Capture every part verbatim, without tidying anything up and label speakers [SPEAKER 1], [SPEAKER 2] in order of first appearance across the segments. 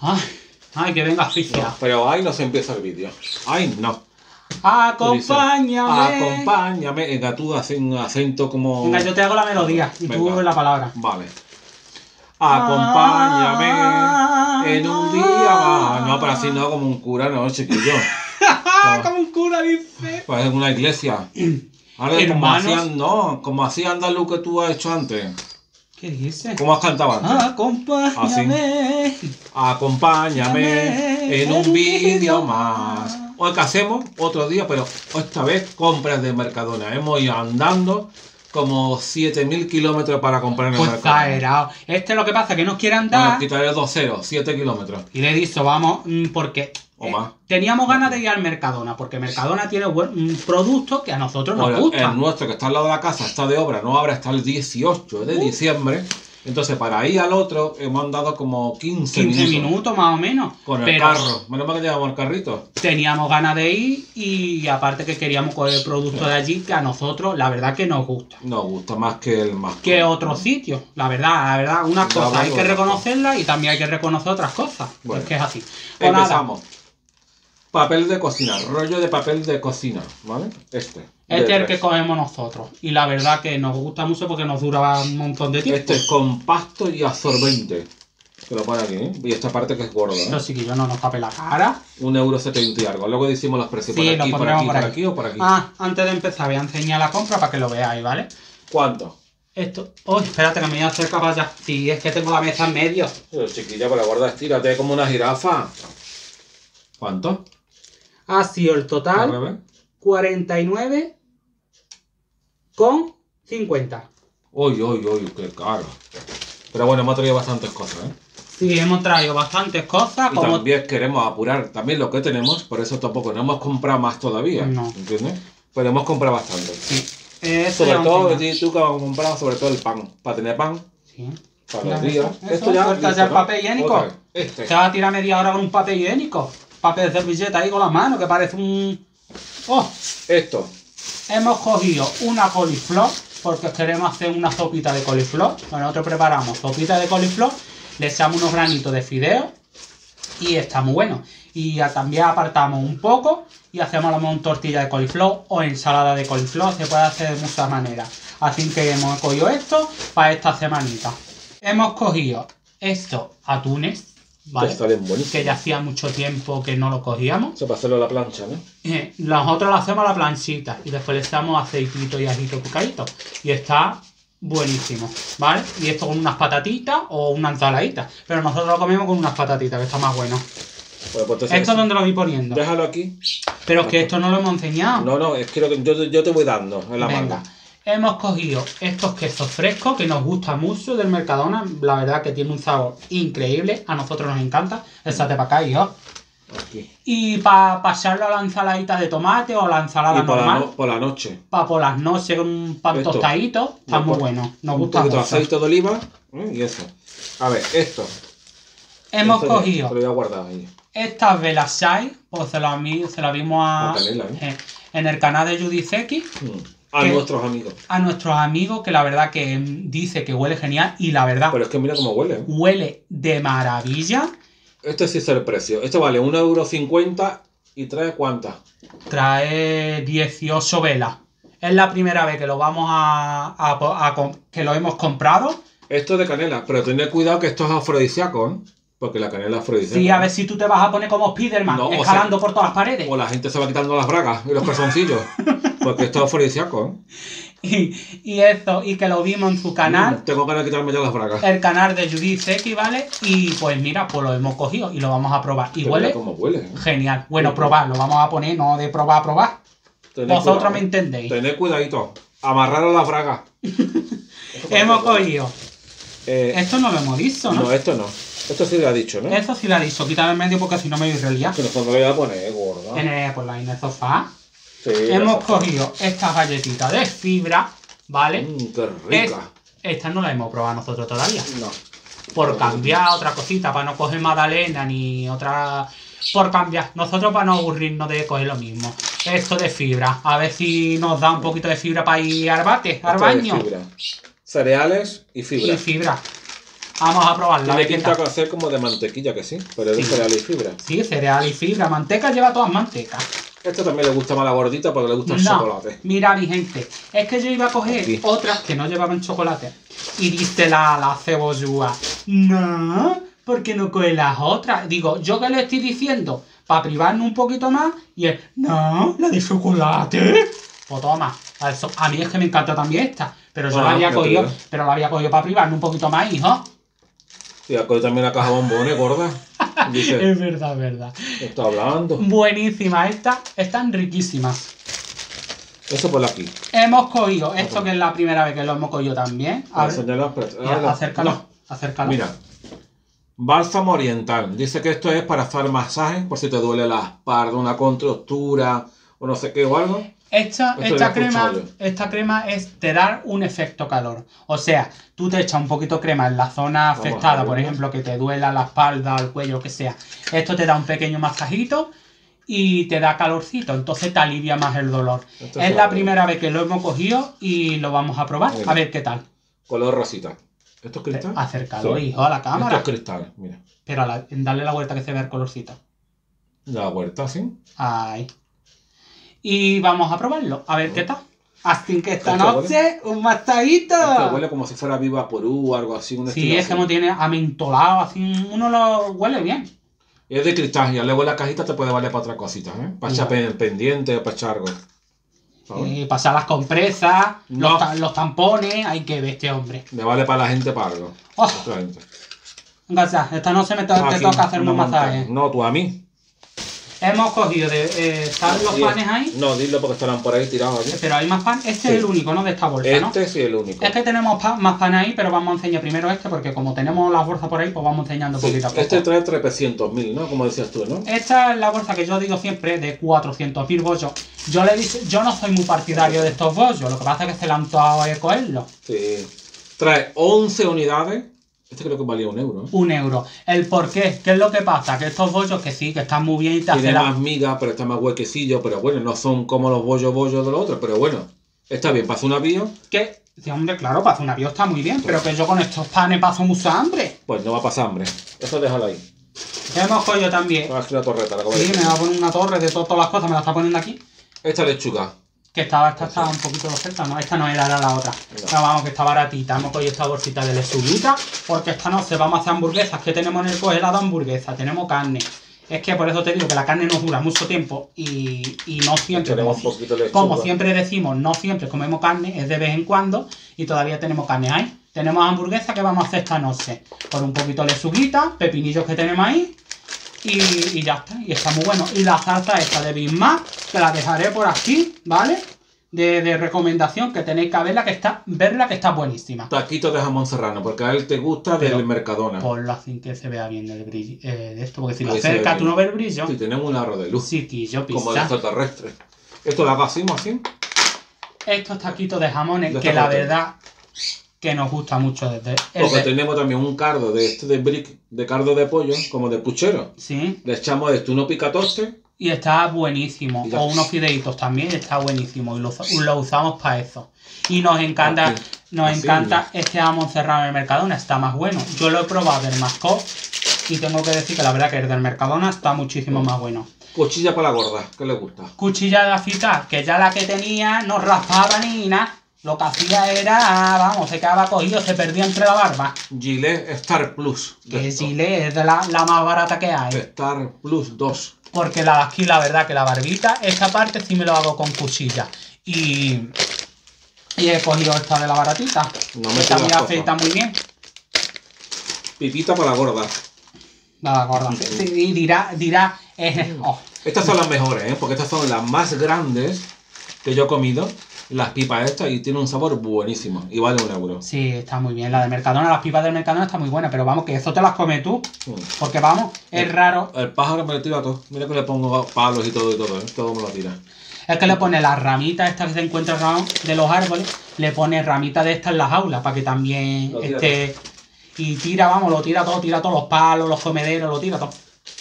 [SPEAKER 1] Ay, ay, que venga asfixia.
[SPEAKER 2] No, pero ahí no se empieza el vídeo. Ay, no.
[SPEAKER 1] Acompáñame.
[SPEAKER 2] Acompáñame. Venga, tú haces un acento como...
[SPEAKER 1] Venga, yo te hago la melodía y
[SPEAKER 2] Venga.
[SPEAKER 1] tú la palabra.
[SPEAKER 2] Vale. Acompáñame
[SPEAKER 1] Ah,
[SPEAKER 2] en un día más. No, pero así no, como un cura, no, chiquillo.
[SPEAKER 1] Como un cura dice.
[SPEAKER 2] Pues en una iglesia. Ahora, como
[SPEAKER 1] Hermanos.
[SPEAKER 2] hacían, no, como hacía andaluz que tú has hecho antes.
[SPEAKER 1] ¿Qué dice?
[SPEAKER 2] ¿Cómo has cantado antes?
[SPEAKER 1] Acompáñame.
[SPEAKER 2] Acompáñame en un vídeo más. O que hacemos otro día, pero esta vez compras de Mercadona. Hemos ido andando como siete mil kilómetros para comprar en el
[SPEAKER 1] Pues
[SPEAKER 2] Mercadona.
[SPEAKER 1] exagerado. Este lo que pasa es que nos quiere
[SPEAKER 2] Bueno,
[SPEAKER 1] andar.
[SPEAKER 2] quitaré dos ceros, siete kilómetros.
[SPEAKER 1] Y le he dicho, vamos, mm, porque
[SPEAKER 2] O
[SPEAKER 1] eh,
[SPEAKER 2] más.
[SPEAKER 1] teníamos ganas de ir al Mercadona, porque Mercadona tiene buen, un producto que a nosotros nos
[SPEAKER 2] Bueno,
[SPEAKER 1] gusta.
[SPEAKER 2] el nuestro que está al lado de la casa está de obra, no abre hasta el dieciocho de diciembre. Entonces, para ir al otro, hemos andado como quince,
[SPEAKER 1] quince
[SPEAKER 2] minutos.
[SPEAKER 1] minutos más o menos.
[SPEAKER 2] Con el
[SPEAKER 1] pero
[SPEAKER 2] carro. Menos mal que llevamos el carrito.
[SPEAKER 1] teníamos ganas de ir y aparte que queríamos coger el producto de allí que a nosotros la verdad que nos gusta.
[SPEAKER 2] Nos gusta más que el más.
[SPEAKER 1] Que otros sitios, la verdad, la verdad, unas
[SPEAKER 2] Ya,
[SPEAKER 1] cosas hay
[SPEAKER 2] bueno,
[SPEAKER 1] que
[SPEAKER 2] bueno.
[SPEAKER 1] reconocerlas y también hay que reconocer otras cosas.
[SPEAKER 2] Bueno.
[SPEAKER 1] Es que es así. Pues nada,
[SPEAKER 2] Empezamos. Papel de cocina, rollo de papel de cocina, ¿vale? Este. de
[SPEAKER 1] este es el
[SPEAKER 2] tres.
[SPEAKER 1] que cogemos nosotros. Y la verdad que nos gusta mucho porque nos dura un montón de tiempo.
[SPEAKER 2] Este es compacto y absorbente. Que lo pone aquí, ¿eh? Y esta parte que es gorda, ¿eh?
[SPEAKER 1] Pero sí que yo no nos tape la cara.
[SPEAKER 2] Un euro setenta y algo. Luego decimos los precios.
[SPEAKER 1] Sí,
[SPEAKER 2] por
[SPEAKER 1] lo
[SPEAKER 2] aquí, por
[SPEAKER 1] pondremos
[SPEAKER 2] aquí,
[SPEAKER 1] por
[SPEAKER 2] por
[SPEAKER 1] ahí.
[SPEAKER 2] aquí o por aquí.
[SPEAKER 1] Ah, antes de empezar voy a enseñar la compra para que lo veáis, ¿vale?
[SPEAKER 2] ¿Cuánto?
[SPEAKER 1] Esto... Uy, espérate que me voy a acercar para allá. Sí, es que tengo la mesa en medio.
[SPEAKER 2] Pero chiquilla, para guardar, estírate como una jirafa. ¿Cuánto?
[SPEAKER 1] Ha sido el
[SPEAKER 2] ¿Al
[SPEAKER 1] total
[SPEAKER 2] revés?
[SPEAKER 1] cuarenta y nueve con cincuenta.
[SPEAKER 2] Uy, uy, uy, qué caro. Pero bueno, hemos traído bastantes cosas, ¿eh?
[SPEAKER 1] Sí, hemos traído bastantes cosas.
[SPEAKER 2] Y
[SPEAKER 1] Como...
[SPEAKER 2] también queremos apurar también lo que tenemos, por eso tampoco no hemos comprado más todavía.
[SPEAKER 1] No.
[SPEAKER 2] ¿Entiendes? Pero hemos comprado bastante.
[SPEAKER 1] Sí. Eso
[SPEAKER 2] Sobre
[SPEAKER 1] ya
[SPEAKER 2] todo,
[SPEAKER 1] enseña.
[SPEAKER 2] y tú que hemos comprado sobre todo el pan. Para tener pan,
[SPEAKER 1] Sí.
[SPEAKER 2] para
[SPEAKER 1] Mira,
[SPEAKER 2] los días.
[SPEAKER 1] eso,
[SPEAKER 2] Esto
[SPEAKER 1] eso,
[SPEAKER 2] ya.
[SPEAKER 1] suelta
[SPEAKER 2] listo,
[SPEAKER 1] ya el
[SPEAKER 2] ¿no?
[SPEAKER 1] papel higiénico.
[SPEAKER 2] Otra vez. Este.
[SPEAKER 1] Se va a tirar media hora con un papel higiénico. Papel de servilleta ahí con la mano, que parece un... ¡Oh!
[SPEAKER 2] Esto.
[SPEAKER 1] Hemos cogido una coliflor, porque queremos hacer una sopita de coliflor. Bueno, nosotros preparamos sopita de coliflor, le echamos unos granitos de fideo y está muy bueno. Y ya también apartamos un poco y hacemos a lo mejor tortilla de coliflor o ensalada de coliflor, se puede hacer de muchas maneras. Así que hemos cogido esto para esta semanita. Hemos cogido estos atunes, ¿vale?
[SPEAKER 2] Que salen buenísimos.
[SPEAKER 1] Que ya hacía mucho tiempo que no lo cogíamos.
[SPEAKER 2] Eso para hacerlo a la plancha, ¿no?
[SPEAKER 1] Eh, nosotros lo hacemos a la planchita y después le echamos aceitito y ajito picadito. Y está buenísimo, ¿vale? Y esto con unas patatitas o una ensaladita. Pero nosotros lo comemos con unas patatitas, que está más bueno.
[SPEAKER 2] Bueno, pues entonces,
[SPEAKER 1] ¿Esto dónde lo voy poniendo?
[SPEAKER 2] déjalo aquí.
[SPEAKER 1] Pero es que esto no lo hemos enseñado.
[SPEAKER 2] No, no, es que lo que yo, yo te voy dando en la
[SPEAKER 1] Venga.
[SPEAKER 2] mano.
[SPEAKER 1] Hemos cogido estos quesos frescos que nos gusta mucho del Mercadona. La verdad que tiene un sabor increíble. A nosotros nos encanta. Échate para acá, hijo.
[SPEAKER 2] Aquí.
[SPEAKER 1] Y para pasarlo a la ensaladita de tomate o la ensalada
[SPEAKER 2] Y por la,
[SPEAKER 1] normal.
[SPEAKER 2] no- por la noche.
[SPEAKER 1] Para por las noches con un pan
[SPEAKER 2] Esto.
[SPEAKER 1] tostadito. Está
[SPEAKER 2] Le
[SPEAKER 1] muy
[SPEAKER 2] pon-
[SPEAKER 1] bueno. Nos
[SPEAKER 2] un
[SPEAKER 1] gusta
[SPEAKER 2] poquito de
[SPEAKER 1] mucho.
[SPEAKER 2] aceite de oliva, ¿eh? Y eso. A ver, esto.
[SPEAKER 1] Hemos
[SPEAKER 2] Esto ya,
[SPEAKER 1] cogido
[SPEAKER 2] Te lo voy a guardar ahí.
[SPEAKER 1] estas Velasai. Pues se las se la vimos a,
[SPEAKER 2] Con canela, ¿eh?
[SPEAKER 1] eh, en el canal de Judiceki.
[SPEAKER 2] Mm. A
[SPEAKER 1] ¿Qué?
[SPEAKER 2] nuestros amigos.
[SPEAKER 1] A nuestros amigos que la verdad que mm, dice que huele genial. Y la verdad,
[SPEAKER 2] Pero es que mira cómo huele, ¿eh?
[SPEAKER 1] huele de maravilla.
[SPEAKER 2] Este sí es el precio. Este vale un euro cincuenta y trae ¿cuántas?
[SPEAKER 1] Trae dieciocho velas. Es la primera vez que lo vamos a, a, a- a- que lo hemos comprado.
[SPEAKER 2] Esto es de canela, pero tened cuidado que esto es afrodisíaco, ¿eh? Porque la canela es afrodisíaca.
[SPEAKER 1] Sí, a ver si tú te vas a poner como Spiderman,
[SPEAKER 2] No, o
[SPEAKER 1] escalando
[SPEAKER 2] sea-
[SPEAKER 1] por todas las paredes.
[SPEAKER 2] O la gente se va quitando las bragas y los calzoncillos. Porque esto es afrodisíaco, ¿eh?
[SPEAKER 1] Y, y eso, y que lo vimos en su canal.
[SPEAKER 2] Mm, tengo ganas de quitarme ya las bragas.
[SPEAKER 1] El canal de Judith Seki, ¿vale? Y pues mira, pues lo hemos cogido y lo vamos a probar. Y
[SPEAKER 2] Que
[SPEAKER 1] huele
[SPEAKER 2] mira cómo huele, ¿eh?
[SPEAKER 1] genial. Bueno,
[SPEAKER 2] Sí.
[SPEAKER 1] probar, lo vamos a poner, no de probar a probar.
[SPEAKER 2] Tened
[SPEAKER 1] Vosotros
[SPEAKER 2] cuidado,
[SPEAKER 1] me
[SPEAKER 2] ¿eh?
[SPEAKER 1] entendéis.
[SPEAKER 2] Tened cuidadito. Amarraros las bragas.
[SPEAKER 1] Hemos cogido.
[SPEAKER 2] Eh,
[SPEAKER 1] Esto no lo hemos visto, ¿no?
[SPEAKER 2] no, esto no. Esto sí lo ha dicho, ¿no?
[SPEAKER 1] Eso sí lo ha dicho, quítame en medio porque si no me voy a reliar.
[SPEAKER 2] Que nosotros lo voy a poner, gorda.
[SPEAKER 1] En el, pues la en el sofá.
[SPEAKER 2] Sí,
[SPEAKER 1] Hemos
[SPEAKER 2] la-
[SPEAKER 1] cogido estas galletitas de fibra, ¿vale?
[SPEAKER 2] Mmm, qué
[SPEAKER 1] Es-
[SPEAKER 2] rica.
[SPEAKER 1] estas no las hemos probado nosotros todavía.
[SPEAKER 2] No.
[SPEAKER 1] Por cambiar otra cosita, para no coger magdalena ni otra... Por cambiar, nosotros para no aburrirnos de coger lo mismo. Esto de fibra, a ver si nos da un poquito de fibra para ir al bate, al
[SPEAKER 2] Esto es
[SPEAKER 1] baño.
[SPEAKER 2] fibra. Cereales y fibra.
[SPEAKER 1] Y fibra. Vamos a probarla.
[SPEAKER 2] Tiene pinta de hacer como de mantequilla, que sí, pero es de
[SPEAKER 1] Sí.
[SPEAKER 2] cereal y fibra.
[SPEAKER 1] Sí, cereal y fibra. Manteca lleva todas mantecas.
[SPEAKER 2] Esto también le gusta más a la gordita porque le gusta el
[SPEAKER 1] No,
[SPEAKER 2] chocolate.
[SPEAKER 1] mira mi gente, es que yo iba a coger
[SPEAKER 2] Aquí.
[SPEAKER 1] otras que no llevaban chocolate. Y dice la, la cebollúa, no, ¿por qué no coge las otras? Digo, ¿yo qué le estoy diciendo? Para privarnos un poquito más. Y él, no, la de chocolate. Pues toma, a, eso- a mí es que me encanta también esta. Pero yo
[SPEAKER 2] Ah,
[SPEAKER 1] la había
[SPEAKER 2] ya te
[SPEAKER 1] cogido,
[SPEAKER 2] digo.
[SPEAKER 1] pero la había cogido para privarnos un poquito más, hijo.
[SPEAKER 2] Y acá también la caja de bombones, gorda. Dice,
[SPEAKER 1] Es verdad, es verdad.
[SPEAKER 2] ¿qué está hablando?
[SPEAKER 1] Buenísima esta, están riquísimas.
[SPEAKER 2] Eso por aquí.
[SPEAKER 1] Hemos cogido, esto que es la primera vez que lo hemos cogido también. A
[SPEAKER 2] Para
[SPEAKER 1] ver,
[SPEAKER 2] enseñarlo, pero-
[SPEAKER 1] mira,
[SPEAKER 2] ah, no.
[SPEAKER 1] acércalo,
[SPEAKER 2] No.
[SPEAKER 1] acércalo.
[SPEAKER 2] Mira, bálsamo oriental. Dice que esto es para hacer masajes por si te duele la espalda, una contractura o no sé qué o algo.
[SPEAKER 1] Esta,
[SPEAKER 2] Esto
[SPEAKER 1] esta
[SPEAKER 2] lo he
[SPEAKER 1] crema,
[SPEAKER 2] escuchado yo.
[SPEAKER 1] esta crema es te dar un efecto calor. O sea, tú te echas un poquito de crema en la zona
[SPEAKER 2] Vamos a
[SPEAKER 1] afectada, por
[SPEAKER 2] verlo.
[SPEAKER 1] ejemplo, que te duela la espalda, el cuello, lo que sea. Esto te da un pequeño masajito y te da calorcito, entonces te alivia más el dolor.
[SPEAKER 2] Esto
[SPEAKER 1] es
[SPEAKER 2] se
[SPEAKER 1] la
[SPEAKER 2] va a ver.
[SPEAKER 1] primera vez que lo hemos cogido y lo vamos a probar.
[SPEAKER 2] Mira.
[SPEAKER 1] A ver qué tal.
[SPEAKER 2] Color rosita. ¿Esto es cristal?
[SPEAKER 1] Acércalo,
[SPEAKER 2] Sí.
[SPEAKER 1] hijo, a la
[SPEAKER 2] Esto
[SPEAKER 1] cámara.
[SPEAKER 2] es cristal, mira.
[SPEAKER 1] Pero a la- darle la vuelta que se vea el colorcito.
[SPEAKER 2] La vuelta así.
[SPEAKER 1] Ahí. Y vamos a probarlo, a ver qué tal. Así que esta
[SPEAKER 2] Es que
[SPEAKER 1] noche, un masajito.
[SPEAKER 2] Esto huele como si fuera Viva Porú o algo así. Un
[SPEAKER 1] Sí,
[SPEAKER 2] estilo
[SPEAKER 1] es que
[SPEAKER 2] así.
[SPEAKER 1] no tiene amentolado, así uno lo huele bien.
[SPEAKER 2] Y es de cristal, y luego la cajita te puede valer para otra cosita, ¿eh? Para echar pen- pendiente o para echar algo. ¿Sabes?
[SPEAKER 1] Eh, pasar las compresas,
[SPEAKER 2] No.
[SPEAKER 1] los, ta- los tampones, hay que ver este hombre.
[SPEAKER 2] Me vale para la gente para algo.
[SPEAKER 1] Oh.
[SPEAKER 2] Otra gente.
[SPEAKER 1] Gracias, esta noche me to- te
[SPEAKER 2] Aquí,
[SPEAKER 1] toca hacerme un
[SPEAKER 2] una
[SPEAKER 1] masaje.
[SPEAKER 2] montaña. No, tú a mí.
[SPEAKER 1] Hemos cogido de. Eh, ¿Están los
[SPEAKER 2] Sí.
[SPEAKER 1] panes ahí?
[SPEAKER 2] No, dilo porque estarán por ahí tirados aquí.
[SPEAKER 1] Pero hay más pan. Este
[SPEAKER 2] Sí.
[SPEAKER 1] es el único, ¿no? De esta bolsa, ¿no?
[SPEAKER 2] Este sí es el único.
[SPEAKER 1] Es que tenemos pa- más pan ahí, pero vamos a enseñar primero este, porque como tenemos la bolsa por ahí, pues vamos enseñando
[SPEAKER 2] Sí,
[SPEAKER 1] poquito a poco.
[SPEAKER 2] este trae trescientos mil, ¿no? Como decías tú, ¿no?
[SPEAKER 1] Esta es la bolsa que yo digo siempre de cuatrocientos mil bollos. Yo le dije, yo no soy muy partidario de estos bollos, lo que pasa es que se le han antojado de cogerlo.
[SPEAKER 2] Sí. Trae once unidades. Este creo que valía un euro. ¿eh?
[SPEAKER 1] Un euro. ¿El por qué? ¿Qué es lo que pasa? Que estos bollos que sí, que están muy bien y te hacen
[SPEAKER 2] Tiene
[SPEAKER 1] la...
[SPEAKER 2] más miga, pero está más huequecillo. Pero bueno, no son como los bollos bollos de los otros. Pero bueno, está bien. Pasa un avío,
[SPEAKER 1] Que, sí, hombre, claro, para hacer un avión está muy bien, pero que yo con estos panes paso mucha hambre.
[SPEAKER 2] pues no va a pasar hambre. Eso déjalo ahí.
[SPEAKER 1] Hemos cogido también.
[SPEAKER 2] Va a hacer una torreta. La que voy a
[SPEAKER 1] Sí,
[SPEAKER 2] decir.
[SPEAKER 1] me va a poner una torre de to- todas las cosas, me la está poniendo aquí.
[SPEAKER 2] Esta lechuga.
[SPEAKER 1] Que estaba, esta estaba un poquito cerca, ¿no? Esta no era, era la otra.
[SPEAKER 2] No.
[SPEAKER 1] No, vamos, que está baratita. Hemos cogido esta bolsita de lechuguita, porque esta noche vamos a hacer hamburguesas. Que tenemos en el congelado hamburguesas, tenemos carne. Es que por eso te digo que la carne nos dura mucho tiempo y, y no siempre,
[SPEAKER 2] Tenemos
[SPEAKER 1] como,
[SPEAKER 2] un poquito de
[SPEAKER 1] como
[SPEAKER 2] lechuga.
[SPEAKER 1] siempre decimos, no siempre comemos carne, es de vez en cuando y todavía tenemos carne ahí. Tenemos hamburguesas que vamos a hacer esta noche con un poquito de lechuguita, pepinillos que tenemos ahí y, y ya está, y está muy bueno. Y la salsa esta de Big Mac, que la dejaré por aquí, ¿vale? De, de recomendación, que tenéis que verla, que está, verla que está buenísima.
[SPEAKER 2] Taquito de jamón serrano, porque a él te gusta
[SPEAKER 1] Pero-
[SPEAKER 2] del Mercadona.
[SPEAKER 1] Ponlo así que se vea bien el brillo eh, de esto, porque si lo
[SPEAKER 2] Ahí se ve
[SPEAKER 1] acercas tú
[SPEAKER 2] bien.
[SPEAKER 1] no ves el brillo.
[SPEAKER 2] Sí, tenemos un aro de luz.
[SPEAKER 1] Chiquillo,
[SPEAKER 2] Como de
[SPEAKER 1] pizza.
[SPEAKER 2] extraterrestre. Esto lo hago así, así.
[SPEAKER 1] Estos taquitos de jamones,
[SPEAKER 2] De
[SPEAKER 1] que
[SPEAKER 2] esta
[SPEAKER 1] la
[SPEAKER 2] parte.
[SPEAKER 1] verdad que nos gusta mucho desde el
[SPEAKER 2] Porque
[SPEAKER 1] de-
[SPEAKER 2] tenemos también un cardo de este de brick, de cardo de pollo, como de puchero.
[SPEAKER 1] Sí,
[SPEAKER 2] Le echamos esto, uno pica toste.
[SPEAKER 1] y está buenísimo.
[SPEAKER 2] Y ya.
[SPEAKER 1] O unos fideitos también, está buenísimo. Y lo, lo usamos para eso. Y nos encanta,
[SPEAKER 2] Aquí.
[SPEAKER 1] nos
[SPEAKER 2] Así,
[SPEAKER 1] encanta este jamón serrano del Mercadona, está más bueno. Yo lo he probado del Mascot y tengo que decir que la verdad que el del Mercadona está muchísimo más bueno.
[SPEAKER 2] Cuchilla para la gorda, que le gusta.
[SPEAKER 1] Cuchilla de afitar, que ya la que tenía no raspaba ni nada. Lo que hacía era, vamos, se quedaba cogido, se perdía entre la barba.
[SPEAKER 2] Gillette Star Plus. de
[SPEAKER 1] Que
[SPEAKER 2] esto.
[SPEAKER 1] Chile es de la, la más barata que hay.
[SPEAKER 2] Star Plus dos.
[SPEAKER 1] Porque la de aquí, la verdad, que la barbita, esta parte sí me lo hago con cuchilla. Y, y he cogido esta de la baratita.
[SPEAKER 2] No me
[SPEAKER 1] Esta
[SPEAKER 2] quedas
[SPEAKER 1] muy
[SPEAKER 2] poco.
[SPEAKER 1] afeita muy bien.
[SPEAKER 2] Pipita para la gorda.
[SPEAKER 1] La gorda. Sí, y dirá, dirá, eh, oh,
[SPEAKER 2] Estas son las mejores, ¿eh? Porque estas son las más grandes que yo he comido. Las pipas estas y tiene un sabor buenísimo. Y vale un euro.
[SPEAKER 1] sí, está muy bien. La de Mercadona, las pipas del Mercadona está muy buena, pero vamos, que eso te las comes tú.
[SPEAKER 2] Mm.
[SPEAKER 1] Porque vamos, es raro.
[SPEAKER 2] El pájaro me lo tira todo. Mira que le pongo palos y todo y todo, ¿eh? Todo me lo tira.
[SPEAKER 1] Es que le pone las ramitas estas que se encuentran alrededor de los árboles, le pone ramitas de estas en las jaulas para que también
[SPEAKER 2] Lo tira
[SPEAKER 1] esté. Y tira, vamos, lo tira todo, tira todos los palos, los comederos, lo tira todo.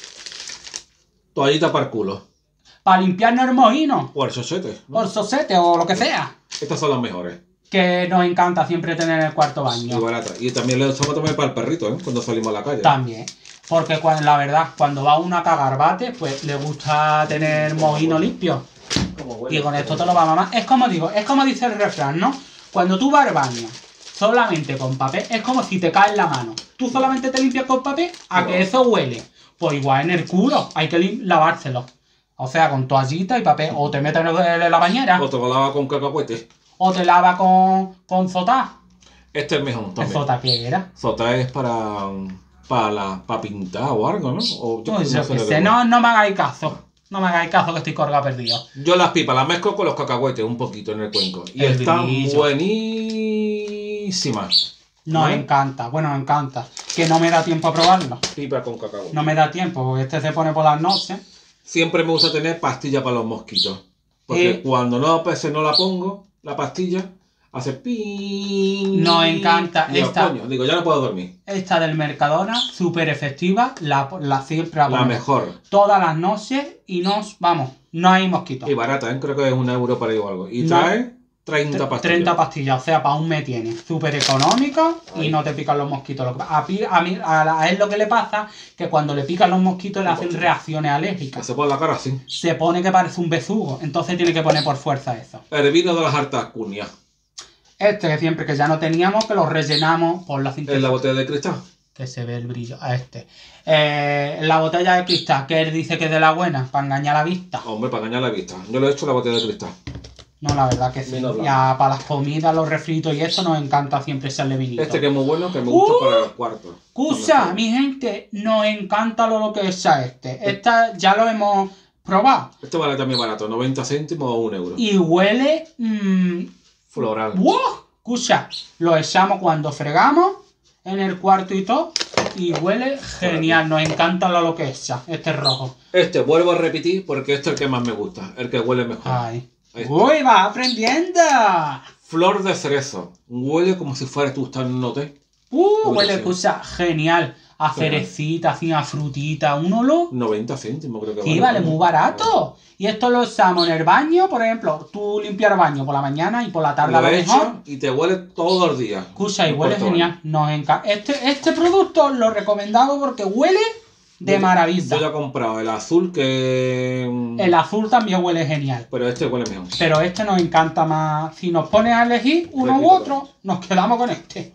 [SPEAKER 2] Toallita para el culo.
[SPEAKER 1] Para limpiarnos el mojino,
[SPEAKER 2] O el chochete. ¿no?
[SPEAKER 1] o el sosete, o lo que sea.
[SPEAKER 2] Estas son las mejores.
[SPEAKER 1] que nos encanta siempre tener en el cuarto
[SPEAKER 2] Y
[SPEAKER 1] baño.
[SPEAKER 2] barata. Y también le usamos también para el perrito, ¿eh? Cuando salimos a la calle.
[SPEAKER 1] También. Porque cuando, la verdad, cuando va uno a cagar bate, pues le gusta tener mojino limpio.
[SPEAKER 2] Como huele.
[SPEAKER 1] Y con esto te lo va a mamar. Es como digo, es como dice el refrán, ¿no? Cuando tú vas al baño solamente con papel, es como si te cae en la mano. Tú solamente te limpias con papel, a
[SPEAKER 2] No.
[SPEAKER 1] que eso huele. Pues igual en el culo, hay que lim- lavárselo. O sea, con toallita y papel. O te metes en el- en la bañera,
[SPEAKER 2] O te lo lava con cacahuete.
[SPEAKER 1] o te lavas con, con sotá.
[SPEAKER 2] Este es mejor
[SPEAKER 1] ¿El
[SPEAKER 2] también.
[SPEAKER 1] sotá qué era?
[SPEAKER 2] Sota es para, para, la, para pintar o algo, ¿no? O yo,
[SPEAKER 1] Pues
[SPEAKER 2] no
[SPEAKER 1] yo
[SPEAKER 2] sé
[SPEAKER 1] qué
[SPEAKER 2] lo que
[SPEAKER 1] sé,
[SPEAKER 2] es.
[SPEAKER 1] no, no me hagáis caso. No me hagáis caso que estoy colgado perdido.
[SPEAKER 2] Yo las pipas las mezclo con los cacahuetes un poquito en el cuenco. Y
[SPEAKER 1] El
[SPEAKER 2] están
[SPEAKER 1] brillo.
[SPEAKER 2] buenísimas.
[SPEAKER 1] Nos
[SPEAKER 2] ¿Vale?
[SPEAKER 1] encanta, bueno, nos encanta. Que no me da tiempo a probarlo.
[SPEAKER 2] Pipa con cacahuete.
[SPEAKER 1] No me da tiempo, porque este se pone por las noches.
[SPEAKER 2] Siempre me gusta tener pastilla para los mosquitos. Porque
[SPEAKER 1] Eh.
[SPEAKER 2] cuando no, pues, no la pongo, la pastilla, hace pin.
[SPEAKER 1] Nos encanta
[SPEAKER 2] Digo,
[SPEAKER 1] esta.
[SPEAKER 2] coño, digo, ya no puedo dormir.
[SPEAKER 1] Esta del Mercadona, súper efectiva, la, la siempre la
[SPEAKER 2] La
[SPEAKER 1] ponemos
[SPEAKER 2] mejor.
[SPEAKER 1] todas las noches y nos, vamos, no hay mosquitos.
[SPEAKER 2] Y barata, ¿eh? Creo que es un euro para ir o algo. Y
[SPEAKER 1] No.
[SPEAKER 2] trae treinta pastillas.
[SPEAKER 1] treinta pastillas, o sea, para un mes tiene. Súper económico y
[SPEAKER 2] Ay.
[SPEAKER 1] no te pican los mosquitos. Lo que- A, pi- a, mí, a, la- a él lo que le pasa que cuando le pican los mosquitos le hacen reacciones
[SPEAKER 2] Que
[SPEAKER 1] alérgicas.
[SPEAKER 2] se pone la cara así.
[SPEAKER 1] Se pone que parece un besugo, entonces tiene que poner por fuerza eso.
[SPEAKER 2] El vino de las hartas cuñas.
[SPEAKER 1] Este que siempre que ya no teníamos, que lo rellenamos por la cinta.
[SPEAKER 2] En la botella de cristal.
[SPEAKER 1] Que se ve el brillo a este. Eh, la botella de cristal, que él dice que es de la buena, para engañar la vista.
[SPEAKER 2] Hombre, para engañar la vista. Yo lo he hecho en la botella de cristal.
[SPEAKER 1] No, la verdad que sí.
[SPEAKER 2] Vino blanco.
[SPEAKER 1] Ya para las comidas, los refritos y eso nos encanta siempre echarle vinito.
[SPEAKER 2] Este que es muy bueno, que me gusta
[SPEAKER 1] ¡Uh!
[SPEAKER 2] para el cuarto.
[SPEAKER 1] Cusa, mi gente, nos encanta lo, lo que echa este. Esta ya lo hemos probado.
[SPEAKER 2] Este vale también barato, noventa céntimos o un euro.
[SPEAKER 1] Y huele... Mmm,
[SPEAKER 2] Floral.
[SPEAKER 1] ¡wow! Cusa, lo echamos cuando fregamos en el cuarto y todo. Y huele genial, nos encanta lo, lo que echa. Este rojo.
[SPEAKER 2] Este vuelvo a repetir porque este es el que más me gusta. El que huele mejor.
[SPEAKER 1] Ay.
[SPEAKER 2] Ahí está.
[SPEAKER 1] ¡Uy, vas aprendiendo!
[SPEAKER 2] Flor de cerezo. Huele como si fuera tú estás en un hotel.
[SPEAKER 1] Uh,
[SPEAKER 2] Huele
[SPEAKER 1] huele
[SPEAKER 2] así.
[SPEAKER 1] cosa genial. A cerecita, así a frutita, un olor.
[SPEAKER 2] noventa céntimos creo que
[SPEAKER 1] Sí, vale, muy barato. Y esto lo usamos en el baño, por ejemplo, tú limpiar el baño por la mañana y por la tarde a
[SPEAKER 2] Lo
[SPEAKER 1] lo
[SPEAKER 2] he
[SPEAKER 1] mejor.
[SPEAKER 2] hecho y te huele todos los días.
[SPEAKER 1] Escucha, y
[SPEAKER 2] No
[SPEAKER 1] huele
[SPEAKER 2] importa,
[SPEAKER 1] genial. Nos encanta. Este, este producto lo recomendamos porque huele de
[SPEAKER 2] Yo-
[SPEAKER 1] maravilla.
[SPEAKER 2] Yo ya he comprado el azul que...
[SPEAKER 1] El azul también huele genial.
[SPEAKER 2] Pero este huele mejor.
[SPEAKER 1] Pero este nos encanta más. Si nos pones a elegir uno u
[SPEAKER 2] Repito.
[SPEAKER 1] otro, nos quedamos con este.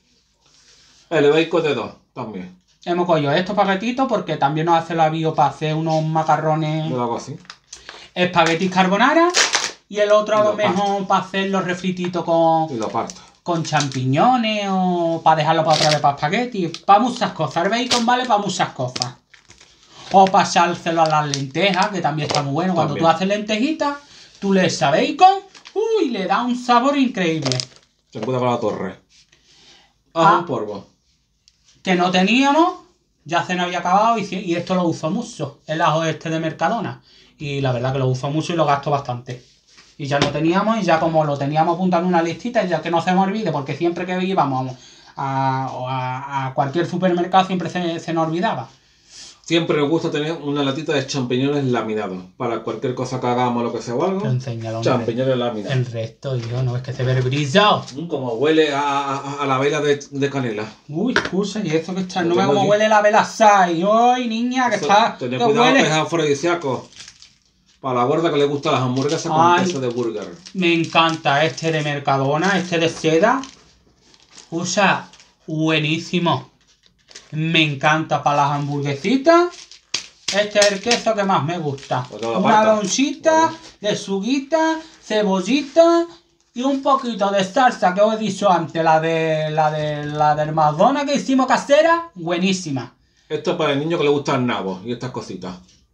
[SPEAKER 2] El bacon de dos también.
[SPEAKER 1] Hemos cogido estos paquetitos porque también nos hace la bio para hacer unos macarrones,
[SPEAKER 2] Yo lo hago así.
[SPEAKER 1] espaguetis carbonara. Y el otro a
[SPEAKER 2] Y
[SPEAKER 1] lo
[SPEAKER 2] lo
[SPEAKER 1] mejor para hacer los refrititos con,
[SPEAKER 2] Y lo parto.
[SPEAKER 1] con champiñones o para dejarlo para otra vez para espaguetis. Para muchas cosas. El bacon vale para muchas cosas. O pasárselo a las lentejas, que también está muy bueno. Cuando
[SPEAKER 2] También.
[SPEAKER 1] tú haces lentejitas, tú le echas bacon. Uy, le da un sabor increíble.
[SPEAKER 2] Se puede con la torre.
[SPEAKER 1] Ah.
[SPEAKER 2] Ah, un polvo.
[SPEAKER 1] Que no teníamos, ya se nos había acabado y, y esto lo uso mucho. El ajo este de Mercadona. Y la verdad que lo uso mucho y lo gasto bastante. Y ya lo teníamos y ya como lo teníamos apuntado en una listita, ya que no se me olvide, porque siempre que íbamos a, a, a cualquier supermercado siempre se, se nos olvidaba.
[SPEAKER 2] Siempre nos gusta tener una latita de champiñones laminados. Para cualquier cosa que hagamos, lo que sea o algo.
[SPEAKER 1] Enséñalo, hombre.
[SPEAKER 2] Champiñones laminados.
[SPEAKER 1] El resto, yo no es que se ve el brillo.
[SPEAKER 2] Mm, Como huele a, a, a la vela de, de canela.
[SPEAKER 1] Uy, excusa, y eso que está,
[SPEAKER 2] Lo
[SPEAKER 1] no ve
[SPEAKER 2] tengo
[SPEAKER 1] cómo
[SPEAKER 2] aquí.
[SPEAKER 1] huele la vela sai. Uy, niña, que
[SPEAKER 2] Eso,
[SPEAKER 1] está,
[SPEAKER 2] Tened
[SPEAKER 1] que
[SPEAKER 2] cuidado
[SPEAKER 1] huele.
[SPEAKER 2] que es afrodisíaco. Para la gorda que le gustan las hamburguesas con
[SPEAKER 1] Ay.
[SPEAKER 2] queso de burger.
[SPEAKER 1] Me encanta este de Mercadona, este de seda. Usa, buenísimo. Me encanta para las hamburguesitas. Este es el queso que más me gusta.
[SPEAKER 2] Pues toda la
[SPEAKER 1] Una
[SPEAKER 2] pasta.
[SPEAKER 1] lonchita,
[SPEAKER 2] Bueno.
[SPEAKER 1] lechuguita, cebollita y un poquito de salsa que os he dicho antes, la de la de la del Madonna que hicimos casera, buenísima.
[SPEAKER 2] Esto es para el niño que le gustan nabos y estas cositas.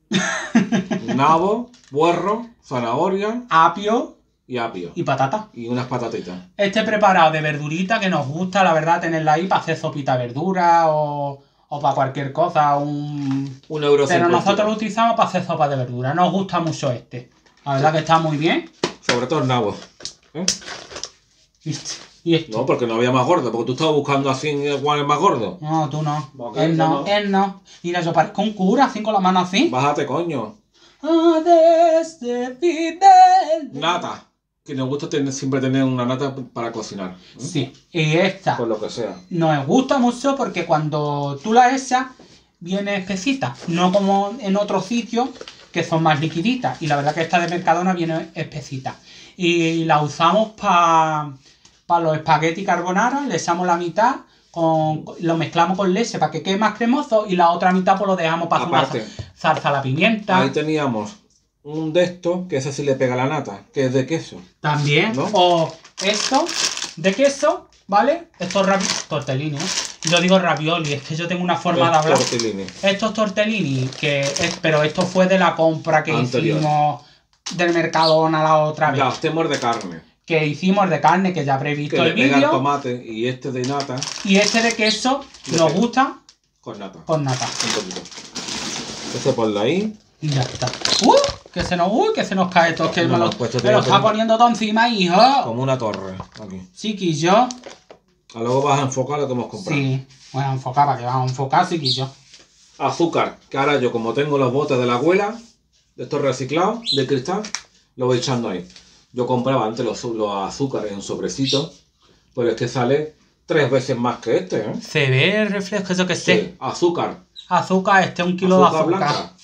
[SPEAKER 2] Nabo, puerro, zanahoria
[SPEAKER 1] Apio
[SPEAKER 2] y apio.
[SPEAKER 1] y patata.
[SPEAKER 2] Y unas patatitas.
[SPEAKER 1] Este preparado de verdurita que nos gusta, la verdad, tenerla ahí para hacer sopita de verdura o, o para cualquier cosa. Un...
[SPEAKER 2] Un euro
[SPEAKER 1] Pero
[SPEAKER 2] cincuenta.
[SPEAKER 1] nosotros lo utilizamos para hacer sopa de verdura. Nos gusta mucho este. La verdad que está muy bien.
[SPEAKER 2] Sobre todo nabos. ¿Eh?
[SPEAKER 1] ¿Viste? Y este.
[SPEAKER 2] No, porque no había más gordo. Porque tú estabas buscando así cuál es más gordo.
[SPEAKER 1] No, tú no.
[SPEAKER 2] ¿Por qué?
[SPEAKER 1] Él no,
[SPEAKER 2] ¿No?
[SPEAKER 1] él no. Mira, yo parezco un cura así con la mano así.
[SPEAKER 2] Bájate, coño.
[SPEAKER 1] Ah, desde Fidel.
[SPEAKER 2] Nata. Que nos gusta tener, siempre tener una nata para cocinar. ¿eh?
[SPEAKER 1] Sí, y esta
[SPEAKER 2] Por lo que sea.
[SPEAKER 1] nos gusta mucho porque cuando tú la echas, viene espesita. No como en otros sitios que son más liquiditas. Y la verdad que esta de Mercadona viene espesita. Y la usamos para pa los espagueti carbonara, le echamos la mitad. Con, lo mezclamos con leche para que quede más cremoso y la otra mitad pues lo dejamos para
[SPEAKER 2] Aparte,
[SPEAKER 1] hacer una salsa a la pimienta.
[SPEAKER 2] Ahí teníamos un de estos, que ese sí le pega la nata, que es de queso.
[SPEAKER 1] También,
[SPEAKER 2] ¿no?
[SPEAKER 1] O esto de queso, ¿vale? Estos ravi tortellini, ¿no? Yo digo ravioli, es que yo tengo una forma
[SPEAKER 2] es
[SPEAKER 1] de hablar.
[SPEAKER 2] Tortellini.
[SPEAKER 1] Estos tortellini, que es, pero esto fue de la compra que
[SPEAKER 2] Anterior.
[SPEAKER 1] hicimos del Mercadona la otra vez.
[SPEAKER 2] Los temos de carne.
[SPEAKER 1] Que hicimos de carne, que ya habréis visto
[SPEAKER 2] Que
[SPEAKER 1] el
[SPEAKER 2] le pega el
[SPEAKER 1] vídeo.
[SPEAKER 2] tomate y este de nata.
[SPEAKER 1] Y este de queso
[SPEAKER 2] Le
[SPEAKER 1] nos
[SPEAKER 2] pega.
[SPEAKER 1] gusta
[SPEAKER 2] Con nata.
[SPEAKER 1] con nata.
[SPEAKER 2] Un poquito. Este ponlo ahí.
[SPEAKER 1] Y ya está. ¡Uh! Que se nos, uh, que se nos cae todo. Que
[SPEAKER 2] No,
[SPEAKER 1] me lo,
[SPEAKER 2] no, pues esto
[SPEAKER 1] me lo
[SPEAKER 2] te
[SPEAKER 1] está
[SPEAKER 2] voy a
[SPEAKER 1] poniendo todo encima, hijo.
[SPEAKER 2] Como una torre. Aquí.
[SPEAKER 1] Chiquillo.
[SPEAKER 2] Ahora luego vas a enfocar lo que hemos comprado.
[SPEAKER 1] Sí. Voy a enfocar para que vamos a enfocar, chiquillo.
[SPEAKER 2] Azúcar. Que ahora yo, como tengo los botes de la abuela, de estos reciclados, de cristal, lo voy echando ahí. Yo compraba antes los, los azúcares en sobrecitos, pero es que sale tres veces más que este, ¿eh?
[SPEAKER 1] Se ve el reflejo, eso que sé.
[SPEAKER 2] Sí, azúcar.
[SPEAKER 1] Azúcar, este un kilo
[SPEAKER 2] Azúcar
[SPEAKER 1] de azúcar.
[SPEAKER 2] blanca.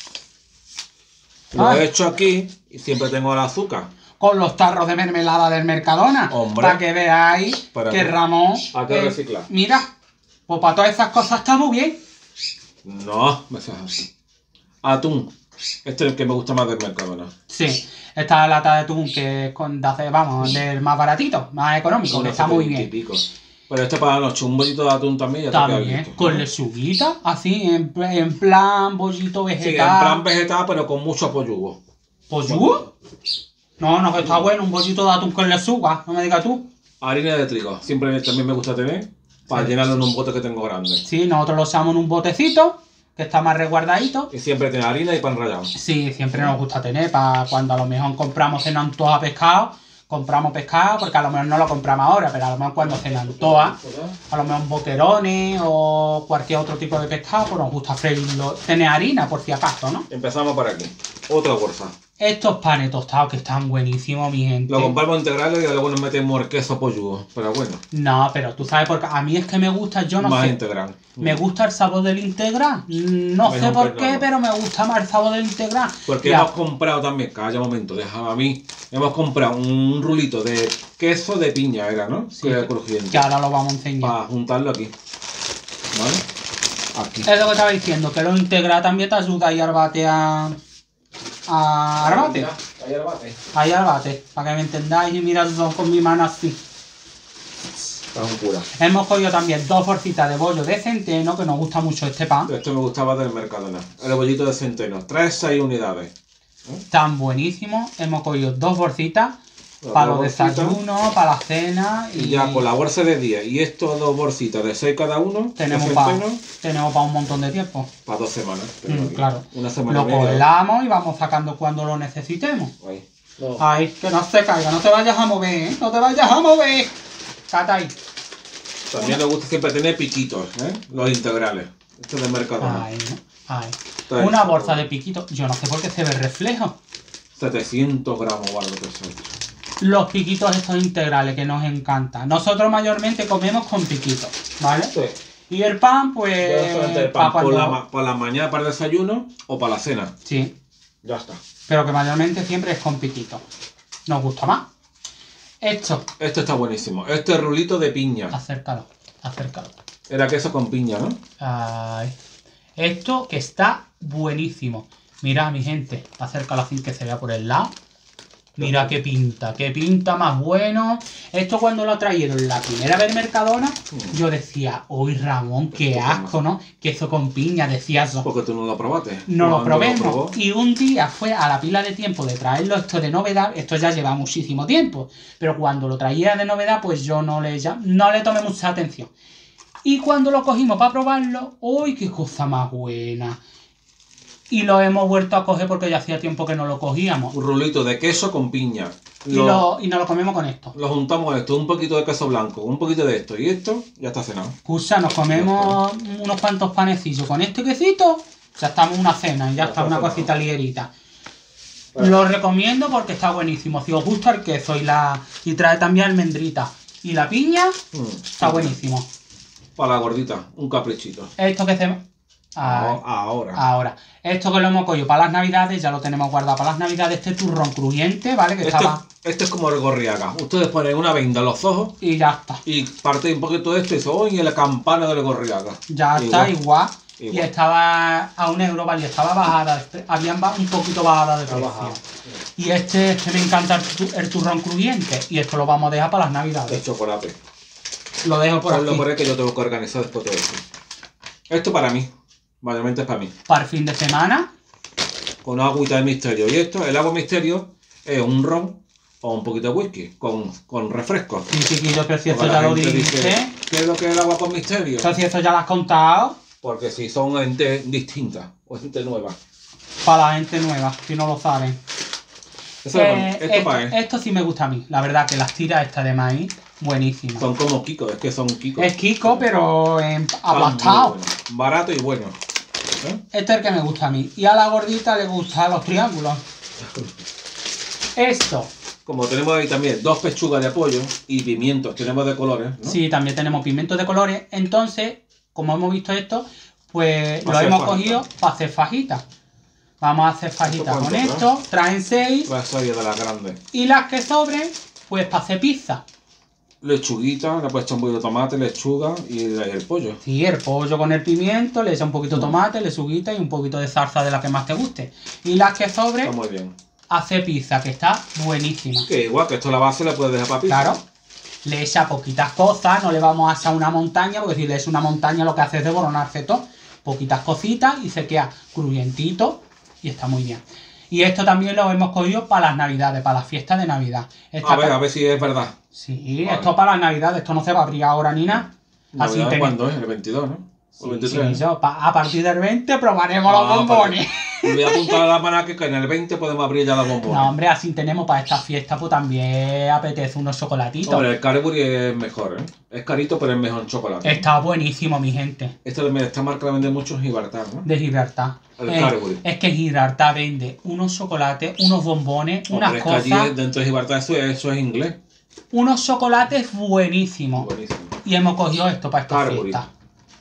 [SPEAKER 2] Lo
[SPEAKER 1] Ay.
[SPEAKER 2] he hecho aquí y siempre tengo el azúcar.
[SPEAKER 1] Con los tarros de mermelada del Mercadona.
[SPEAKER 2] Hombre.
[SPEAKER 1] Para que veáis
[SPEAKER 2] ¿Para
[SPEAKER 1] que
[SPEAKER 2] qué?
[SPEAKER 1] Ramón.
[SPEAKER 2] ¿A qué
[SPEAKER 1] eh,
[SPEAKER 2] reciclar?
[SPEAKER 1] Mira, pues para todas esas cosas está muy bien.
[SPEAKER 2] No, me seas así. Atún. Este es el que me gusta más del Mercadona.
[SPEAKER 1] Sí, esta lata de atún que es con, de hace- vamos, del más baratito, más económico, que
[SPEAKER 2] Unos
[SPEAKER 1] está muy
[SPEAKER 2] setenta y
[SPEAKER 1] bien.
[SPEAKER 2] pico. Pero este para la noche, un bollito de atún también ya te queda
[SPEAKER 1] También,
[SPEAKER 2] listo.
[SPEAKER 1] con lechuguita, así, en, pl- en plan bollito
[SPEAKER 2] Sí, en
[SPEAKER 1] vegetal.
[SPEAKER 2] plan vegetal, pero con mucho pollugo.
[SPEAKER 1] ¿Pollugo? No, no, que está bueno, un bollito de atún con lechuga, no me digas tú.
[SPEAKER 2] Harina de trigo. Siempre también me gusta tener para
[SPEAKER 1] Sí.
[SPEAKER 2] llenarlo en un bote que tengo grande.
[SPEAKER 1] Sí, nosotros lo usamos en un botecito, que está más resguardadito.
[SPEAKER 2] Y siempre tiene harina y pan rallado.
[SPEAKER 1] Sí, siempre nos gusta tener para cuando a lo mejor compramos en antoja pescado, compramos pescado, porque a lo mejor no lo compramos ahora, pero a lo mejor cuando se nos antoja, a lo mejor boquerones o cualquier otro tipo de pescado, pues nos gusta freírlo, tener harina por si acaso, ¿no?
[SPEAKER 2] Empezamos por aquí. Otra bolsa.
[SPEAKER 1] Estos panes tostados que están buenísimos, mi gente.
[SPEAKER 2] Lo compramos integrales y luego nos metemos el queso pollugo. Pero bueno,
[SPEAKER 1] No, pero tú sabes, porque a mí es que me gusta, yo no
[SPEAKER 2] más
[SPEAKER 1] sé,
[SPEAKER 2] integral.
[SPEAKER 1] me gusta el sabor del integral. No
[SPEAKER 2] Mejor
[SPEAKER 1] sé por
[SPEAKER 2] que
[SPEAKER 1] qué,
[SPEAKER 2] no.
[SPEAKER 1] pero me gusta más el sabor del integral.
[SPEAKER 2] Porque
[SPEAKER 1] Ya.
[SPEAKER 2] hemos comprado también, calla un momento, déjame a mí. Hemos comprado un rulito de queso de piña, era, ¿no?
[SPEAKER 1] Sí,
[SPEAKER 2] Que era crujiente.
[SPEAKER 1] que ahora lo vamos a enseñar.
[SPEAKER 2] Para juntarlo aquí. ¿Vale? Aquí.
[SPEAKER 1] Es lo que estaba diciendo, que lo integral también te ayuda ahí al bate a... a al bate.
[SPEAKER 2] Ahí el bate.
[SPEAKER 1] Ahí al bate, para que me entendáis y mirad con mi mano así.
[SPEAKER 2] Está un cura.
[SPEAKER 1] Hemos cogido también dos bolsitas de bollo de centeno, que nos gusta mucho este pan.
[SPEAKER 2] Esto me gustaba del Mercadona. El bollito de centeno. Trae seis unidades.
[SPEAKER 1] Tan buenísimo. Hemos cogido dos bolsitas
[SPEAKER 2] Las
[SPEAKER 1] para
[SPEAKER 2] dos
[SPEAKER 1] los
[SPEAKER 2] bolsitas.
[SPEAKER 1] desayunos, para la cena. Y,
[SPEAKER 2] Y ya con la bolsa de diez y estos dos bolsitas de seis cada uno,
[SPEAKER 1] tenemos
[SPEAKER 2] de
[SPEAKER 1] para
[SPEAKER 2] centeno,
[SPEAKER 1] tenemos para un montón de tiempo.
[SPEAKER 2] para dos semanas.
[SPEAKER 1] Mm, claro.
[SPEAKER 2] Una semana
[SPEAKER 1] Lo
[SPEAKER 2] y media.
[SPEAKER 1] colamos y vamos sacando cuando lo necesitemos.
[SPEAKER 2] Ahí. No.
[SPEAKER 1] Ay, que no se caiga, no te vayas a mover, ¿eh? No te vayas a mover. Cata ahí.
[SPEAKER 2] También nos gusta siempre tener piquitos, ¿eh? Los integrales. Esto es de Mercadona.
[SPEAKER 1] Ay, ¿no? Ay.
[SPEAKER 2] Trae
[SPEAKER 1] Una
[SPEAKER 2] esto.
[SPEAKER 1] bolsa de piquitos. Yo no sé por qué se ve el reflejo.
[SPEAKER 2] setecientos gramos o algo que sea.
[SPEAKER 1] Los piquitos estos integrales que nos encantan. Nosotros mayormente comemos con piquitos, ¿vale?
[SPEAKER 2] Sí.
[SPEAKER 1] Y el pan, pues...
[SPEAKER 2] Yo solamente el
[SPEAKER 1] pa'
[SPEAKER 2] pan por,
[SPEAKER 1] cuando-
[SPEAKER 2] la, ma- por la mañana para el desayuno o para la cena.
[SPEAKER 1] Sí,
[SPEAKER 2] Ya está.
[SPEAKER 1] pero que mayormente siempre es con piquitos. Nos gusta más. Esto,
[SPEAKER 2] Este está buenísimo. Este rulito de piña.
[SPEAKER 1] acércalo, acércalo.
[SPEAKER 2] Era queso con piña, ¿no?
[SPEAKER 1] Ay. Esto que está buenísimo. Mira, mi gente, acércalo así que se vea por el lado. Mira qué pinta, qué pinta más bueno. Esto cuando lo trajeron la primera vez en Mercadona, yo decía, uy Ramón, qué asco, ¿no? Queso con piña, decía eso.
[SPEAKER 2] Porque tú no lo probaste.
[SPEAKER 1] No lo
[SPEAKER 2] Cuando
[SPEAKER 1] probemos.
[SPEAKER 2] probó,
[SPEAKER 1] Y un día fue a la pila de tiempo de traerlo esto de novedad. Esto ya lleva muchísimo tiempo. Pero cuando lo traía de novedad, pues yo no le, ya- no le tomé mucha atención. Y cuando lo cogimos para probarlo, ¡uy, qué cosa más buena! Y lo hemos vuelto a coger porque ya hacía tiempo que no lo cogíamos.
[SPEAKER 2] Un rulito de queso con piña.
[SPEAKER 1] Y,
[SPEAKER 2] Lo,
[SPEAKER 1] lo, y nos lo comemos con esto.
[SPEAKER 2] lo juntamos esto, un poquito de queso blanco, un poquito de esto y esto, ya está cenado.
[SPEAKER 1] Escucha, nos comemos unos cuantos panecillos con este quesito. Ya estamos en una cena y ya
[SPEAKER 2] Ya
[SPEAKER 1] está
[SPEAKER 2] está
[SPEAKER 1] una
[SPEAKER 2] cenado.
[SPEAKER 1] cosita ligerita.
[SPEAKER 2] Bueno.
[SPEAKER 1] Lo recomiendo porque está buenísimo. Si os gusta el queso y la y trae también almendrita y la piña,
[SPEAKER 2] Mm.
[SPEAKER 1] está buenísimo.
[SPEAKER 2] Para la gordita, un caprichito.
[SPEAKER 1] Esto que se... Ay,
[SPEAKER 2] Ahora.
[SPEAKER 1] ahora, esto que lo hemos cogido para las navidades, ya lo tenemos guardado para las navidades, este turrón crujiente, ¿vale? Que
[SPEAKER 2] Este,
[SPEAKER 1] estaba...
[SPEAKER 2] este es como el gorriaga. Ustedes ponen una venda en los ojos
[SPEAKER 1] Y ya está.
[SPEAKER 2] y parten un poquito de esto y dicen, oye, la campana del gorriaga.
[SPEAKER 1] Ya está, igual.
[SPEAKER 2] Igual.
[SPEAKER 1] Y estaba a un euro, ¿vale? Estaba bajada, habían ba- un poquito bajada de
[SPEAKER 2] Ha
[SPEAKER 1] precio.
[SPEAKER 2] bajado.
[SPEAKER 1] Y este, este me encanta el, tu- el turrón crujiente. Y esto lo vamos a dejar para las
[SPEAKER 2] De
[SPEAKER 1] navidades.
[SPEAKER 2] chocolate.
[SPEAKER 1] Lo dejo por
[SPEAKER 2] Ponlo
[SPEAKER 1] aquí.
[SPEAKER 2] por ahí que yo tengo que organizar después todo esto. Esto para mí. Mayormente es para mí.
[SPEAKER 1] Para el fin de semana.
[SPEAKER 2] Con agüita de misterio. Y esto, el agua misterio, es un ron o un poquito de whisky con, con refresco.
[SPEAKER 1] Y chiquillo, pero si esto
[SPEAKER 2] Porque
[SPEAKER 1] ya
[SPEAKER 2] la
[SPEAKER 1] lo
[SPEAKER 2] gente
[SPEAKER 1] dijiste.
[SPEAKER 2] dice, ¿qué es lo que es el agua con misterio?
[SPEAKER 1] Pero si esto ya lo has contado.
[SPEAKER 2] Porque si son gente distintas o gente nueva.
[SPEAKER 1] Para la gente nueva, si no lo saben.
[SPEAKER 2] Eso
[SPEAKER 1] Eh,
[SPEAKER 2] es, esto,
[SPEAKER 1] esto,
[SPEAKER 2] para él.
[SPEAKER 1] esto sí me gusta a mí. La verdad que las tiras estas de maíz, buenísimas.
[SPEAKER 2] Son como Kiko, es que son Kiko.
[SPEAKER 1] Es Kiko, pero en-
[SPEAKER 2] Están muy
[SPEAKER 1] aplastado.
[SPEAKER 2] buenos. Barato y bueno. ¿Eh?
[SPEAKER 1] Este es el que me gusta a mí. Y a la gordita le gustan los triángulos. Esto.
[SPEAKER 2] Como tenemos ahí también dos pechugas de pollo y pimientos, tenemos de colores, ¿no?
[SPEAKER 1] Sí, también tenemos pimientos de colores. Entonces, como hemos visto esto, pues
[SPEAKER 2] Pa'
[SPEAKER 1] lo
[SPEAKER 2] hacer
[SPEAKER 1] hemos
[SPEAKER 2] fajita.
[SPEAKER 1] cogido para hacer fajitas. Vamos a hacer fajitas
[SPEAKER 2] cuánto,
[SPEAKER 1] con
[SPEAKER 2] no?
[SPEAKER 1] esto. Traen seis.
[SPEAKER 2] La serie de las grandes.
[SPEAKER 1] Y las que sobren, pues para hacer pizza.
[SPEAKER 2] Lechuguita, le he puesto un poquito de tomate, lechuga y el, el pollo.
[SPEAKER 1] Sí, el pollo con el pimiento, le echa un poquito de tomate, lechuguita y un poquito de salsa de la que más te guste. Y las que sobren,
[SPEAKER 2] Está muy bien.
[SPEAKER 1] hace pizza, que está buenísima.
[SPEAKER 2] Que igual que esto la base la puedes dejar para pizza.
[SPEAKER 1] Claro, le echa poquitas cosas, no le vamos a echar una montaña, porque si le echa una montaña lo que hace es desboronarse todo. Poquitas cositas y se queda crujientito y está muy bien. Y esto también lo hemos cogido para las navidades, para las fiestas de Navidad. Esta
[SPEAKER 2] A ver,
[SPEAKER 1] pa-
[SPEAKER 2] a ver si es verdad.
[SPEAKER 1] Sí,
[SPEAKER 2] Vale.
[SPEAKER 1] esto para las navidades, esto no se va a abrir ahora ni nada. Así
[SPEAKER 2] Navidad,
[SPEAKER 1] tenemos-
[SPEAKER 2] ¿cuándo es? El veintidós, ¿no? O el
[SPEAKER 1] Sí, sí,
[SPEAKER 2] veintitrés.
[SPEAKER 1] yo, pa- a partir del veinte probaremos
[SPEAKER 2] Ah,
[SPEAKER 1] los bombones.
[SPEAKER 2] Me voy a apuntar a la manaque que en el veinte podemos abrir ya las bombones.
[SPEAKER 1] No, hombre, así tenemos para esta fiesta, pues también apetece unos chocolatitos.
[SPEAKER 2] Hombre, el Cadbury es mejor, ¿eh? Es carito, pero es mejor en chocolate.
[SPEAKER 1] Está buenísimo, mi gente.
[SPEAKER 2] Esta, esta marca la vende mucho en Gibraltar, ¿no?
[SPEAKER 1] De Gibraltar.
[SPEAKER 2] El
[SPEAKER 1] Eh,
[SPEAKER 2] Cadbury.
[SPEAKER 1] es que Gibraltar vende unos chocolates, unos bombones,
[SPEAKER 2] Hombre,
[SPEAKER 1] unas
[SPEAKER 2] es que allí
[SPEAKER 1] cosas,
[SPEAKER 2] dentro de Gibraltar eso es, eso es inglés.
[SPEAKER 1] unos chocolates buenísimos.
[SPEAKER 2] Buenísimo.
[SPEAKER 1] Y hemos cogido esto para esta
[SPEAKER 2] Cadbury.
[SPEAKER 1] fiesta.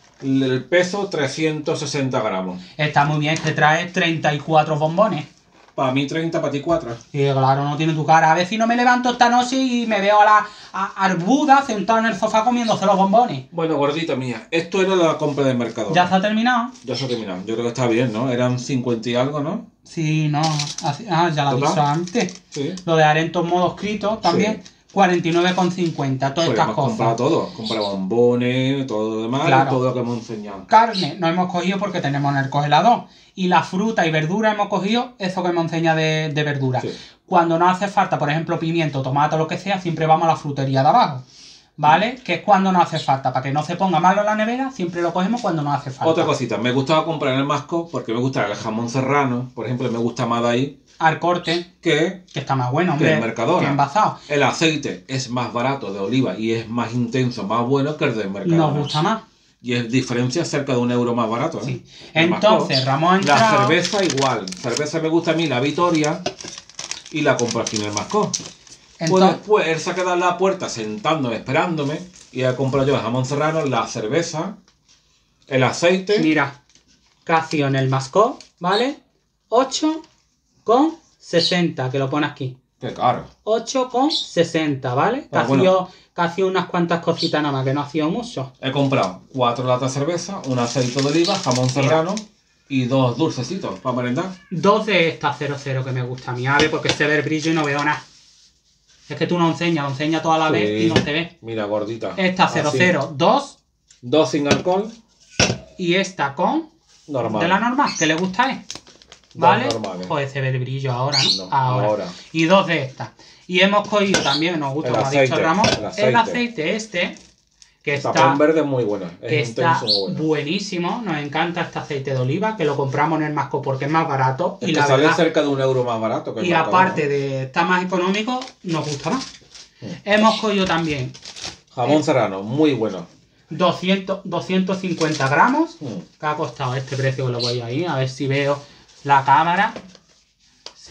[SPEAKER 2] El peso, trescientos sesenta gramos.
[SPEAKER 1] Está muy bien, que trae treinta y cuatro bombones.
[SPEAKER 2] Para mí treinta, para ti cuatro.
[SPEAKER 1] Y claro, no tiene tu cara. A ver si no me levanto esta noche y me veo a la a, al Buda sentado en el sofá comiéndose los bombones.
[SPEAKER 2] Bueno, gordita mía, esto era la compra del mercado.
[SPEAKER 1] ¿Ya se ha terminado?
[SPEAKER 2] Ya se ha terminado. Yo creo que está bien, ¿no? Eran cincuenta y algo, ¿no?
[SPEAKER 1] Sí, no. así- ah, ya lo he
[SPEAKER 2] ¿Total?
[SPEAKER 1] dicho antes.
[SPEAKER 2] Sí.
[SPEAKER 1] Lo dejaré en todos modos escrito también. cuarenta y nueve con cincuenta, todas
[SPEAKER 2] Pues
[SPEAKER 1] estas
[SPEAKER 2] hemos
[SPEAKER 1] cosas.
[SPEAKER 2] comprado todo. Comprado bombones, todo lo demás,
[SPEAKER 1] Claro.
[SPEAKER 2] y todo lo que hemos enseñado.
[SPEAKER 1] Carne no hemos cogido porque tenemos en el congelador. Y la fruta y verdura hemos cogido eso que me enseña de, de verdura.
[SPEAKER 2] Sí.
[SPEAKER 1] Cuando nos hace falta, por ejemplo, pimiento, tomate o lo que sea, siempre vamos a la frutería de abajo. ¿Vale? Que es cuando nos hace falta. Para que no se ponga malo en la nevera, siempre lo cogemos cuando nos hace falta.
[SPEAKER 2] Otra cosita, me gustaba comprar en el Masco porque me gusta el jamón serrano, por ejemplo, me gusta más de ahí
[SPEAKER 1] Al corte,
[SPEAKER 2] que
[SPEAKER 1] que está más bueno,
[SPEAKER 2] Que
[SPEAKER 1] hombre.
[SPEAKER 2] en Mercadona.
[SPEAKER 1] Que envasado.
[SPEAKER 2] el aceite es más barato de oliva y es más intenso, más bueno que el del Mercadona.
[SPEAKER 1] Nos gusta más.
[SPEAKER 2] Y es diferencia cerca de un euro más barato. ¿eh?
[SPEAKER 1] Sí.
[SPEAKER 2] El
[SPEAKER 1] Entonces,
[SPEAKER 2] Masco.
[SPEAKER 1] Ramón ha
[SPEAKER 2] La
[SPEAKER 1] entrado...
[SPEAKER 2] cerveza igual. Cerveza me gusta a mí, la Vitoria, y la compro aquí en el Masco. Pues
[SPEAKER 1] Entonces,
[SPEAKER 2] después él se ha quedado en la puerta sentándome, esperándome, y he comprado yo el jamón serrano, la cerveza, el aceite.
[SPEAKER 1] mira, Casio en el Mascó, ¿vale? ocho con sesenta, que lo pone aquí.
[SPEAKER 2] Qué caro.
[SPEAKER 1] ocho con sesenta, ¿vale?
[SPEAKER 2] Ah,
[SPEAKER 1] Casio,
[SPEAKER 2] bueno.
[SPEAKER 1] Casio unas cuantas cositas nada más, que no ha sido mucho.
[SPEAKER 2] He comprado cuatro latas de cerveza, un aceite de oliva, jamón serrano y dos dulcecitos para merendar.
[SPEAKER 1] Dos de estas cero cero que me gusta a mí, ¿vale? Porque se ve el brillo y no veo nada. Es que tú no enseñas, lo enseñas toda la
[SPEAKER 2] Sí.
[SPEAKER 1] vez y no se ve.
[SPEAKER 2] Mira, gordita.
[SPEAKER 1] Esta cero cero, dos
[SPEAKER 2] Dos sin alcohol,
[SPEAKER 1] y esta con
[SPEAKER 2] normal.
[SPEAKER 1] de la normal, que le gusta es. ¿Vale?
[SPEAKER 2] Dos normales.
[SPEAKER 1] Joder, se ve el brillo ahora, ¿no?
[SPEAKER 2] No, ahora.
[SPEAKER 1] Y dos de estas. Y hemos cogido también, nos gusta,
[SPEAKER 2] El
[SPEAKER 1] como ha dicho
[SPEAKER 2] aceite,
[SPEAKER 1] Ramón,
[SPEAKER 2] el aceite.
[SPEAKER 1] el aceite este, que
[SPEAKER 2] El
[SPEAKER 1] está,
[SPEAKER 2] tapón verde es muy bueno.
[SPEAKER 1] que
[SPEAKER 2] Es
[SPEAKER 1] está
[SPEAKER 2] intenso, muy bueno.
[SPEAKER 1] buenísimo. Nos encanta este aceite de oliva, que lo compramos en el Masco porque es más barato.
[SPEAKER 2] Es
[SPEAKER 1] y
[SPEAKER 2] que
[SPEAKER 1] la
[SPEAKER 2] sale
[SPEAKER 1] verdad,
[SPEAKER 2] cerca de un euro más barato que el
[SPEAKER 1] y
[SPEAKER 2] Mercadona.
[SPEAKER 1] aparte de estar más económico, nos gusta más.
[SPEAKER 2] Sí.
[SPEAKER 1] Hemos cogido también
[SPEAKER 2] Jamón serrano, muy bueno.
[SPEAKER 1] doscientos, doscientos cincuenta gramos,
[SPEAKER 2] Mm.
[SPEAKER 1] que ha costado este precio, que lo voy a ir, a ver si veo la cámara.